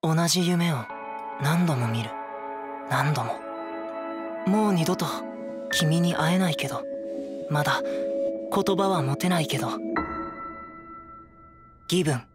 同じ夢を何度も見る。何度も。もう二度と君に会えないけど、まだ言葉は持てないけど、ギブン。